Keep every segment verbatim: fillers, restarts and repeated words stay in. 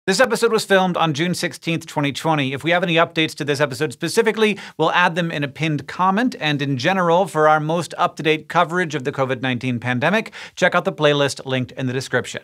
This episode was filmed on June sixteenth, twenty twenty. If we have any updates to this episode specifically, we'll add them in a pinned comment. And in general, for our most up-to-date coverage of the COVID nineteen pandemic, check out the playlist linked in the description.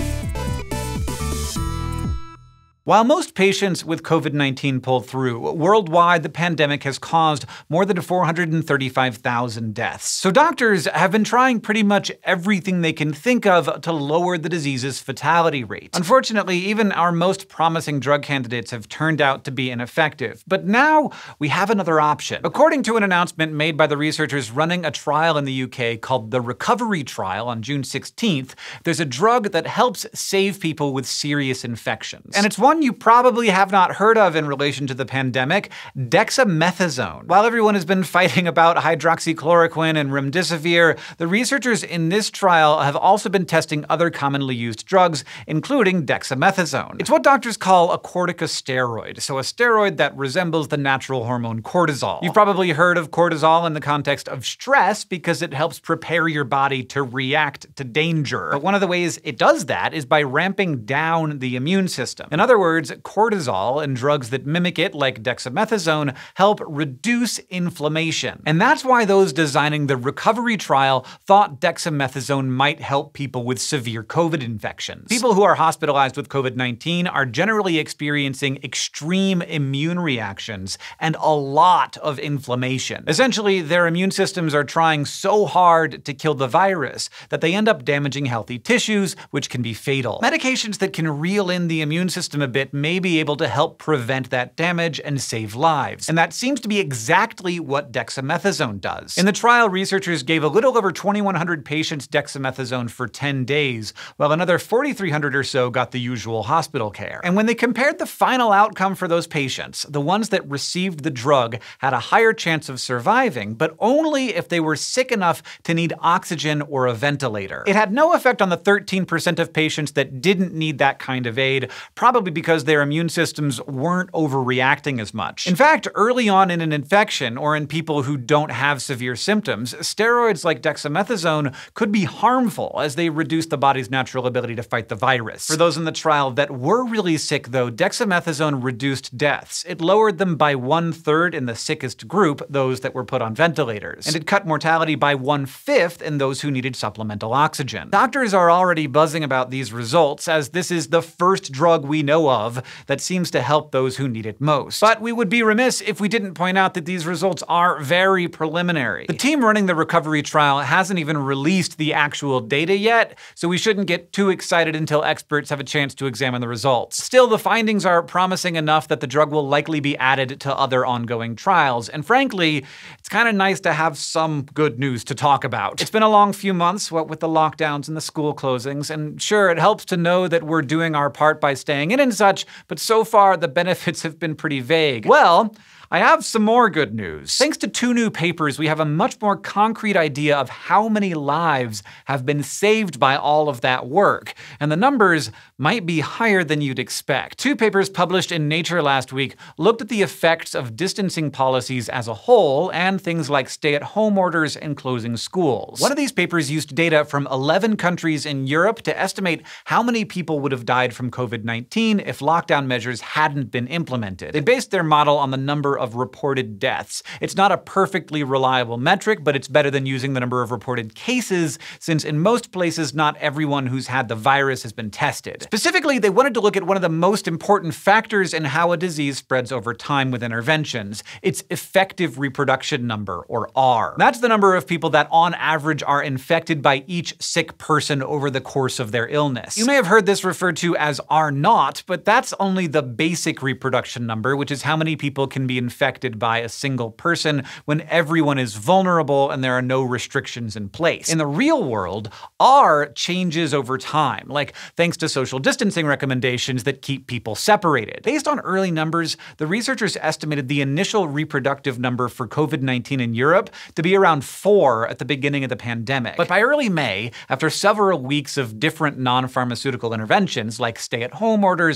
While most patients with COVID nineteen pull through, worldwide the pandemic has caused more than four hundred thirty-five thousand deaths. So doctors have been trying pretty much everything they can think of to lower the disease's fatality rate. Unfortunately, even our most promising drug candidates have turned out to be ineffective. But now we have another option. According to an announcement made by the researchers running a trial in the U K called the Recovery Trial on June sixteenth, there's a drug that helps save people with serious infections. And it's one you probably have not heard of in relation to the pandemic: dexamethasone. While everyone has been fighting about hydroxychloroquine and remdesivir, the researchers in this trial have also been testing other commonly used drugs, including dexamethasone. It's what doctors call a corticosteroid, so a steroid that resembles the natural hormone cortisol. You've probably heard of cortisol in the context of stress because it helps prepare your body to react to danger. But one of the ways it does that is by ramping down the immune system. In other words, cortisol and drugs that mimic it, like dexamethasone, help reduce inflammation. And that's why those designing the Recovery Trial thought dexamethasone might help people with severe COVID infections. People who are hospitalized with COVID nineteen are generally experiencing extreme immune reactions and a lot of inflammation. Essentially, their immune systems are trying so hard to kill the virus that they end up damaging healthy tissues, which can be fatal. Medications that can reel in the immune system a bit may be able to help prevent that damage and save lives. And that seems to be exactly what dexamethasone does. In the trial, researchers gave a little over twenty-one hundred patients dexamethasone for ten days, while another forty-three hundred or so got the usual hospital care. And when they compared the final outcome for those patients, the ones that received the drug had a higher chance of surviving, but only if they were sick enough to need oxygen or a ventilator. It had no effect on the thirteen percent of patients that didn't need that kind of aid, probably because their immune systems weren't overreacting as much. In fact, early on in an infection, or in people who don't have severe symptoms, steroids like dexamethasone could be harmful as they reduce the body's natural ability to fight the virus. For those in the trial that were really sick, though, dexamethasone reduced deaths. It lowered them by one-third in the sickest group, those that were put on ventilators. And it cut mortality by one-fifth in those who needed supplemental oxygen. Doctors are already buzzing about these results, as this is the first drug we know of that seems to help those who need it most. But we would be remiss if we didn't point out that these results are very preliminary. The team running the Recovery Trial hasn't even released the actual data yet, so we shouldn't get too excited until experts have a chance to examine the results. Still, the findings are promising enough that the drug will likely be added to other ongoing trials, and frankly, it's kind of nice to have some good news to talk about. It's been a long few months, what with the lockdowns and the school closings, and sure, it helps to know that we're doing our part by staying in and such, but so far the benefits have been pretty vague. Well, I have some more good news. Thanks to two new papers, we have a much more concrete idea of how many lives have been saved by all of that work, and the numbers might be higher than you'd expect. Two papers published in Nature last week looked at the effects of distancing policies as a whole and things like stay-at-home orders and closing schools. One of these papers used data from eleven countries in Europe to estimate how many people would have died from COVID nineteen if lockdown measures hadn't been implemented. They based their model on the number of reported deaths. It's not a perfectly reliable metric, but it's better than using the number of reported cases, since in most places not everyone who's had the virus has been tested. Specifically, they wanted to look at one of the most important factors in how a disease spreads over time with interventions: its effective reproduction number, or R. That's the number of people that on average are infected by each sick person over the course of their illness. You may have heard this referred to as R naught, but that's only the basic reproduction number, which is how many people can be infected by a single person when everyone is vulnerable and there are no restrictions in place. In the real world, R changes over time, like thanks to social distancing recommendations that keep people separated. Based on early numbers, the researchers estimated the initial reproductive number for COVID nineteen in Europe to be around four at the beginning of the pandemic. But by early May, after several weeks of different non-pharmaceutical interventions like stay-at-home orders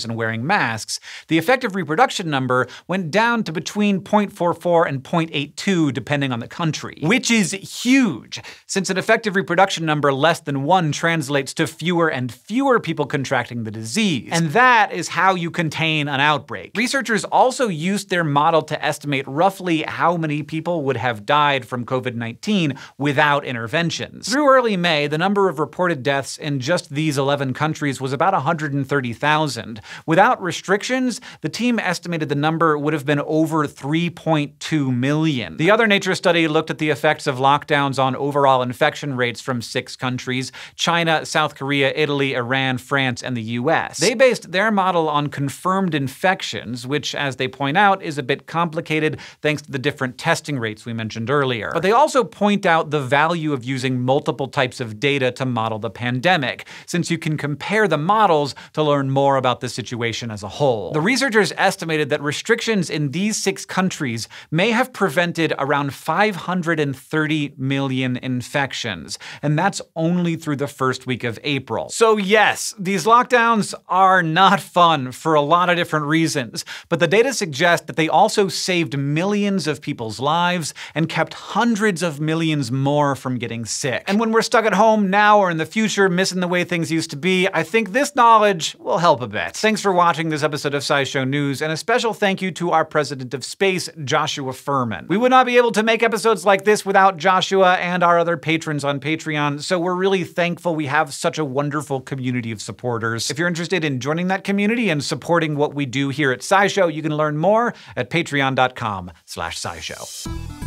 and wearing masks, the effective reproduction number went down to between zero point four four and zero point eight two depending on the country. Which is huge, since an effective reproduction number less than one translates to fewer and fewer people contracting the disease. And that is how you contain an outbreak. Researchers also used their model to estimate roughly how many people would have died from COVID nineteen without interventions. Through early May, the number of reported deaths in just these eleven countries was about one hundred thirty thousand. Without restrictions, the team estimated the number would have been over three point two million. The other Nature study looked at the effects of lockdowns on overall infection rates from six countries: China, South Korea, Italy, Iran, France, and the U S. They based their model on confirmed infections, which, as they point out, is a bit complicated thanks to the different testing rates we mentioned earlier. But they also point out the value of using multiple types of data to model the pandemic, since you can compare the models to learn more about the situation as a whole. The researchers estimated that restrictions in these six countries may have prevented around five hundred thirty million infections, and that's only through the first week of April. So yes, these lockdowns are not fun for a lot of different reasons, but the data suggest that they also saved millions of people's lives and kept hundreds of millions more from getting sick. And when we're stuck at home now or in the future, missing the way things used to be, I think this knowledge will help a bit. Thanks for watching this episode of SciShow News, and a special thank you to our president of space, Joshua Furman. We would not be able to make episodes like this without Joshua and our other patrons on Patreon, so we're really thankful we have such a wonderful community of supporters. If you're interested in joining that community and supporting what we do here at SciShow, you can learn more at patreon dot com slash scishow.